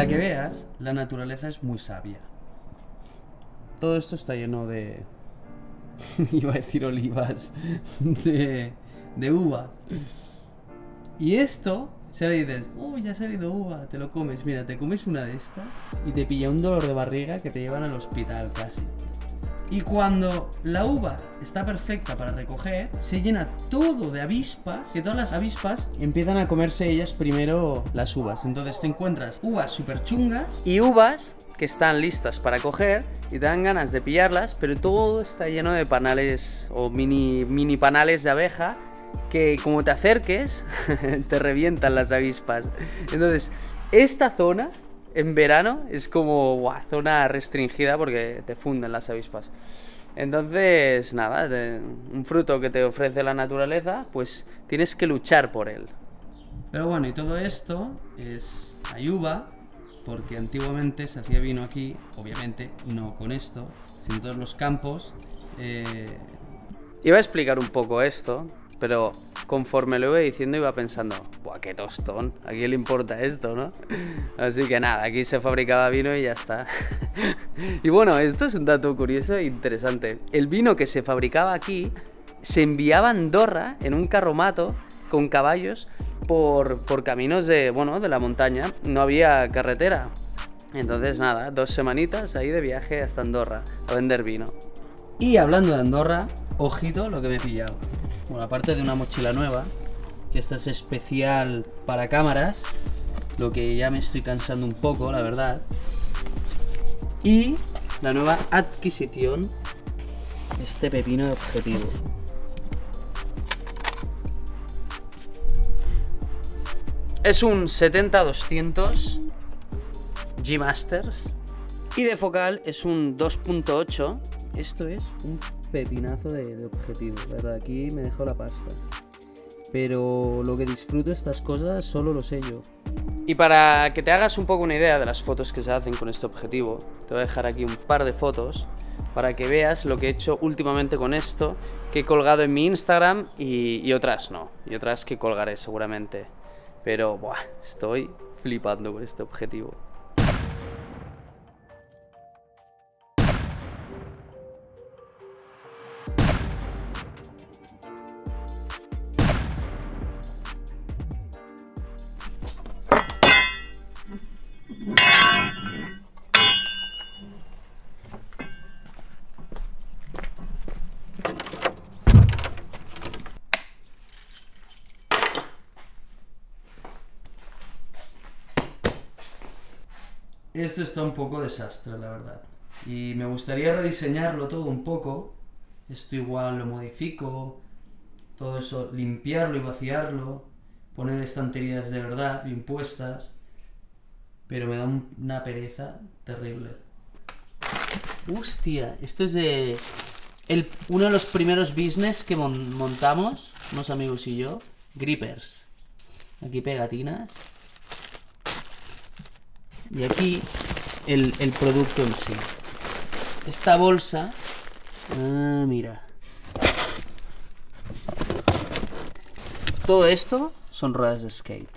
Para que veas, la naturaleza es muy sabia. Todo esto está lleno de... iba a decir olivas. De uva. Y esto, si ahora dices, uy, ya ha salido uva, te lo comes. Mira, te comes una de estas y te pilla un dolor de barriga que te llevan al hospital casi. Y cuando la uva está perfecta para recoger, se llena todo de avispas, que todas las avispas empiezan a comerse ellas primero las uvas. Entonces te encuentras uvas súper chungas y uvas que están listas para coger y te dan ganas de pillarlas, pero todo está lleno de panales o mini panales de abeja que como te acerques te revientan las avispas. Entonces esta zona en verano es como zona restringida porque te funden las avispas. Entonces, nada, un fruto que te ofrece la naturaleza, pues tienes que luchar por él. Pero bueno, y todo esto hay uva, porque antiguamente se hacía vino aquí, obviamente, no con esto, sino en todos los campos. Iba a explicar un poco esto, pero conforme lo iba diciendo iba pensando, ¡buah, qué tostón! ¿A quién le importa esto, no? Así que nada, aquí se fabricaba vino y ya está. Y bueno, esto es un dato curioso e interesante. El vino que se fabricaba aquí se enviaba a Andorra en un carromato con caballos por caminos de la montaña. No había carretera. Entonces nada, 2 semanitas ahí de viaje hasta Andorra a vender vino. Y hablando de Andorra, ojito lo que me he pillado. Bueno, aparte de una mochila nueva, que esta es especial para cámaras, lo que ya me estoy cansando un poco, la verdad. Y la nueva adquisición, este pepino de objetivo. Es un 70-200 G Masters y de focal es un 2.8. Esto es un pepinazo de objetivo, ¿verdad? Aquí me dejó la pasta. Pero lo que disfruto de estas cosas solo lo sé yo. Y para que te hagas un poco una idea de las fotos que se hacen con este objetivo, te voy a dejar aquí un par de fotos para que veas lo que he hecho últimamente con esto, que he colgado en mi Instagram y otras no, y otras que colgaré seguramente. Pero estoy flipando con este objetivo. Esto está un poco desastre, la verdad. Y me gustaría rediseñarlo todo un poco. Esto igual lo modifico. Todo eso, limpiarlo y vaciarlo. Poner estanterías de verdad, bien puestas. Pero me da una pereza terrible. Hostia, esto es de... uno de los primeros business que montamos, unos amigos y yo. Grippers. Aquí pegatinas. Y aquí el producto en sí. Esta bolsa... mira. Todo esto son ruedas de skate.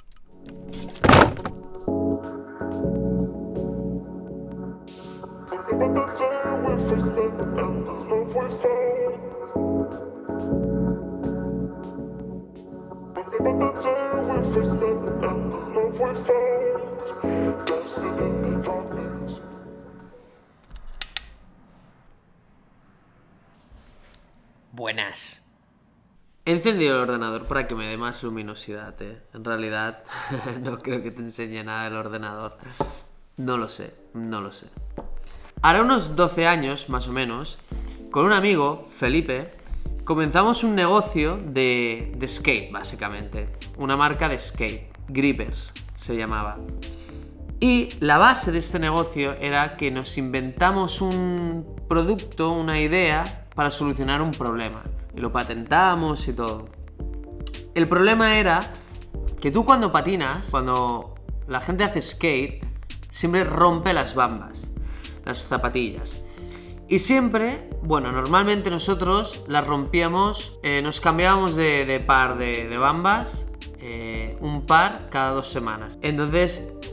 Buenas. He encendido el ordenador para que me dé más luminosidad, En realidad, no creo que te enseñe nada el ordenador. No lo sé, no lo sé. Hará unos 12 años, más o menos, con un amigo, Felipe, comenzamos un negocio de skate, básicamente. Una marca de skate, Grippers se llamaba. Y la base de este negocio era que nos inventamos un producto, una idea, para solucionar un problema. Y lo patentamos y todo. El problema era que tú cuando patinas, cuando la gente hace skate, siempre rompe las bambas, las zapatillas. Y siempre, normalmente nosotros las rompíamos, nos cambiábamos de par de bambas, un par cada 2 semanas. Entonces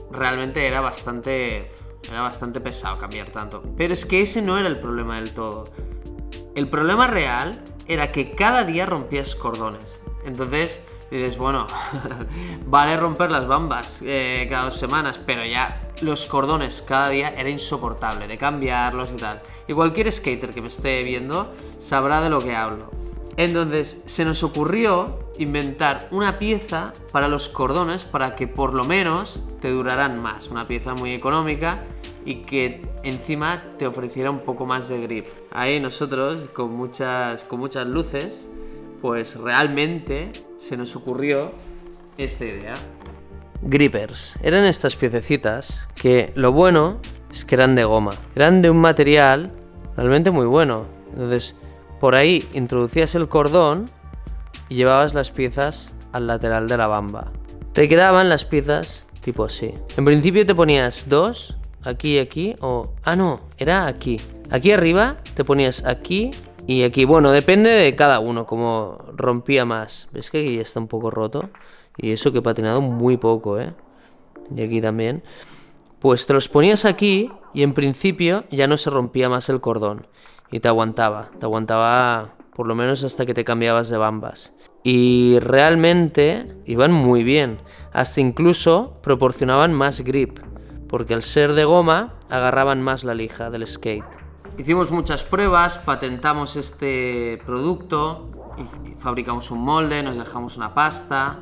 realmente era bastante pesado cambiar tanto. Pero es que ese no era el problema del todo. El problema real era que cada día rompías cordones. Entonces dices, bueno, vale romper las bambas cada 2 semanas, pero ya los cordones cada día era insoportable de cambiarlos y tal. Y cualquier skater que me esté viendo sabrá de lo que hablo. Entonces se nos ocurrió inventar una pieza para los cordones para que por lo menos te duraran más. Una pieza muy económica y que encima te ofreciera un poco más de grip. Ahí nosotros, con muchas luces, pues realmente se nos ocurrió esta idea. Grippers. Eran estas piececitas que lo bueno es que eran de goma. Eran de un material realmente muy bueno. Entonces, por ahí introducías el cordón y llevabas las piezas al lateral de la bamba. Te quedaban las piezas tipo así. En principio te ponías 2, aquí y aquí, o... ah, no, era aquí. Aquí arriba te ponías aquí y aquí. Bueno, depende de cada uno, como rompía más. ¿Ves que aquí ya está un poco roto? Y eso que he patinado muy poco, ¿eh? Y aquí también. Pues te los ponías aquí y en principio ya no se rompía más el cordón. Y te aguantaba por lo menos hasta que te cambiabas de bambas. Y realmente iban muy bien. Hasta incluso proporcionaban más grip, porque al ser de goma agarraban más la lija del skate. Hicimos muchas pruebas, patentamos este producto, y fabricamos un molde, nos dejamos una pasta.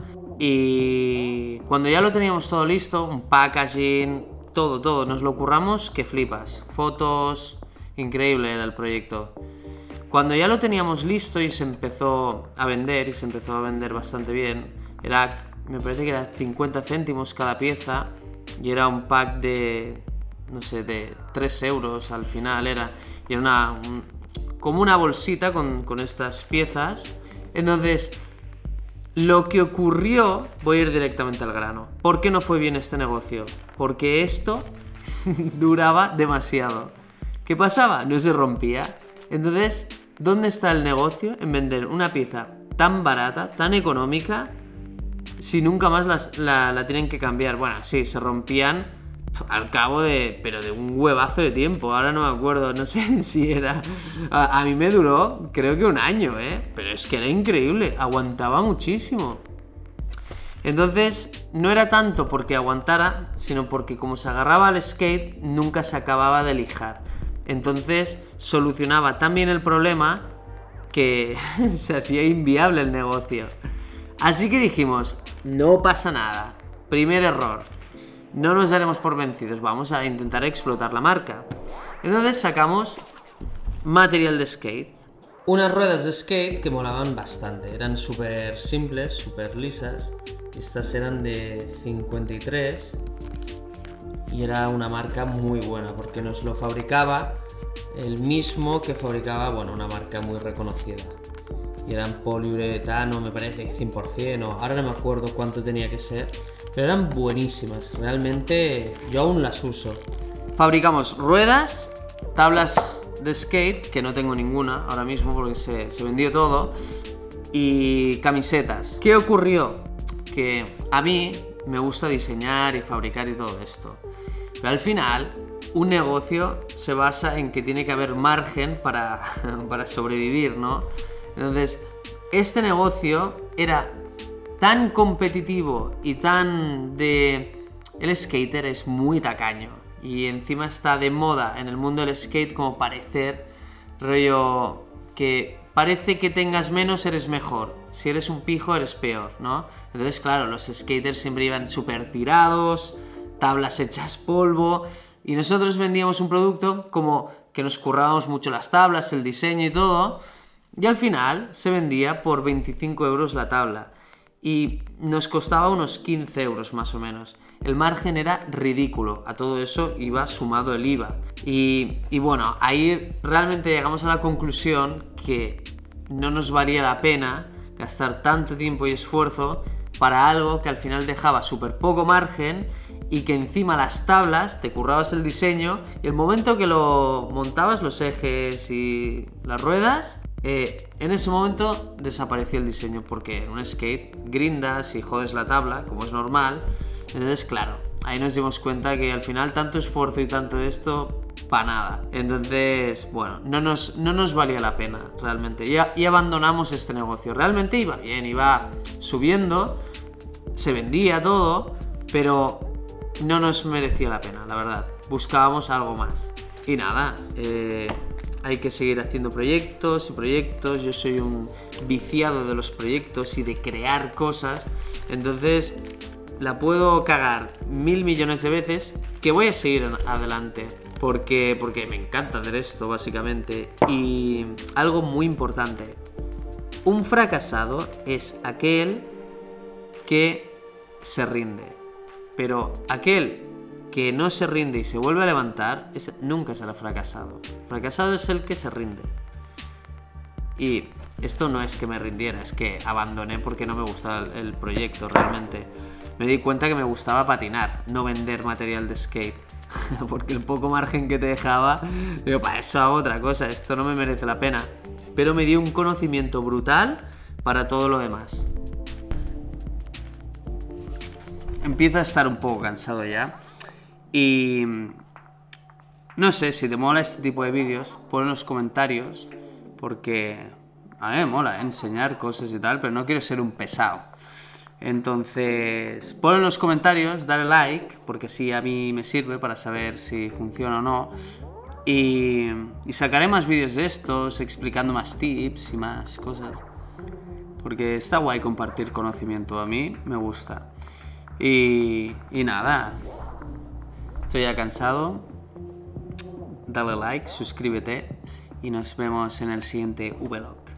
Y cuando ya lo teníamos todo listo, un packaging, todo, nos lo curramos que flipas. Fotos, increíble era el proyecto. Cuando ya lo teníamos listo y se empezó a vender, bastante bien, me parece que era 50 céntimos cada pieza, y era un pack de, no sé, de 3 euros al final era. Y era como una bolsita con estas piezas. Entonces, lo que ocurrió, voy a ir directamente al grano. ¿Por qué no fue bien este negocio? Porque esto duraba demasiado. ¿Qué pasaba? No se rompía. Entonces, ¿dónde está el negocio en vender una pieza tan barata, tan económica, si nunca más la tienen que cambiar? Bueno, sí, se rompían al cabo pero de un huevazo de tiempo. Ahora no me acuerdo, no sé si era... A mí me duró, creo que 1 año, ¿eh? Pero es que era increíble, aguantaba muchísimo. Entonces, no era tanto porque aguantara, sino porque como se agarraba al skate, nunca se acababa de lijar. Entonces, solucionaba tan bien el problema que se hacía inviable el negocio. Así que dijimos, no pasa nada. Primer error. No nos daremos por vencidos, vamos a intentar explotar la marca. Entonces sacamos material de skate. Unas ruedas de skate que molaban bastante. Eran súper simples, súper lisas. Estas eran de 53. Y era una marca muy buena porque nos lo fabricaba el mismo que fabricaba, bueno, una marca muy reconocida. Y eran poliuretano, me parece, 100%, o ahora no me acuerdo cuánto tenía que ser, pero eran buenísimas, realmente yo aún las uso. Fabricamos ruedas, tablas de skate, que no tengo ninguna ahora mismo porque se vendió todo, y camisetas. ¿Qué ocurrió? Que a mí me gusta diseñar y fabricar y todo esto, pero al final un negocio se basa en que tiene que haber margen para sobrevivir, ¿no? Entonces, este negocio era tan competitivo y tan de... El skater es muy tacaño y encima está de moda en el mundo del skate como parecer, rollo, que parece que tengas menos eres mejor, si eres un pijo eres peor, ¿no? Entonces, claro, los skaters siempre iban súper tirados, tablas hechas polvo, y nosotros vendíamos un producto como que nos currábamos mucho las tablas, el diseño y todo. Y al final se vendía por 25 euros la tabla y nos costaba unos 15 euros más o menos. El margen era ridículo, a todo eso iba sumado el IVA. Y bueno, ahí realmente llegamos a la conclusión que no nos valía la pena gastar tanto tiempo y esfuerzo para algo que al final dejaba súper poco margen y que encima las tablas, te currabas el diseño y el momento que lo montabas, los ejes y las ruedas... en ese momento desapareció el diseño porque en un skate grindas y jodes la tabla, como es normal. Entonces, claro, ahí nos dimos cuenta que al final tanto esfuerzo y tanto esto, para nada. Entonces, bueno, no nos valía la pena realmente. Y abandonamos este negocio. Realmente iba bien, iba subiendo, se vendía todo, pero no nos merecía la pena, la verdad. Buscábamos algo más. Y nada, hay que seguir haciendo proyectos y proyectos. Yo soy un viciado de los proyectos y de crear cosas. Entonces, la puedo cagar 1000 millones de veces, que voy a seguir adelante. Porque me encanta hacer esto, básicamente. Y algo muy importante. Un fracasado es aquel que se rinde. Pero aquel que no se rinde y se vuelve a levantar, nunca será fracasado. Fracasado es el que se rinde. Y esto no es que me rindiera, es que abandoné porque no me gustaba el proyecto realmente. Me di cuenta que me gustaba patinar, no vender material de skate. Porque el poco margen que te dejaba, digo, para eso hago otra cosa, esto no me merece la pena. Pero me dio un conocimiento brutal para todo lo demás. Empiezo a estar un poco cansado ya. Y no sé, si te mola este tipo de vídeos, pon en los comentarios. Porque a mí me mola enseñar cosas y tal, pero no quiero ser un pesado. Entonces, pon en los comentarios, dale like, porque así a mí me sirve para saber si funciona o no. Y sacaré más vídeos de estos, explicando más tips y más cosas. Porque está guay compartir conocimiento, a mí me gusta. Y nada, estoy ya cansado. Dale like, suscríbete y nos vemos en el siguiente vlog.